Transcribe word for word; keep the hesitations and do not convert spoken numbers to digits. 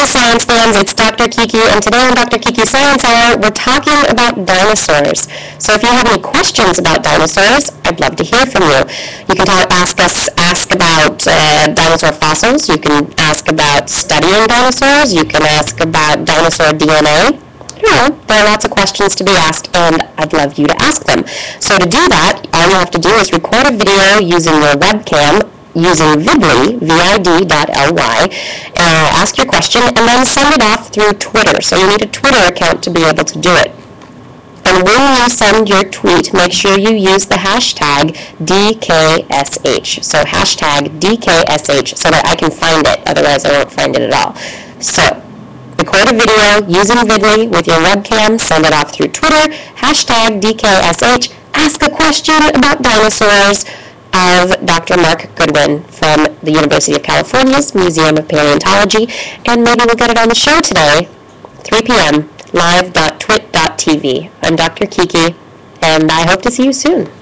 science fans, it's Doctor Kiki, and today on Doctor Kiki Science Hour, we're talking about dinosaurs. So if you have any questions about dinosaurs, I'd love to hear from you. You can talk, ask us, ask about uh, dinosaur fossils, you can ask about studying dinosaurs, you can ask about dinosaur D N A. You know, there are lots of questions to be asked, and I'd love you to ask them. So to do that, all you have to do is record a video using your webcam, using Vidly, V I D dot L Y, uh, ask your question, and then send it off through Twitter. So you need a Twitter account to be able to do it. And when you send your tweet, make sure you use the hashtag D K S H. So hashtag D K S H so that I can find it. Otherwise, I won't find it at all. So record a video using Vidly with your webcam, send it off through Twitter, hashtag D K S H, ask a question about dinosaurs of Doctor Mark Goodwin from the University of California's Museum of Paleontology, and maybe we'll get it on the show today, three p.m., live dot twit dot t v. I'm Doctor Kiki, and I hope to see you soon.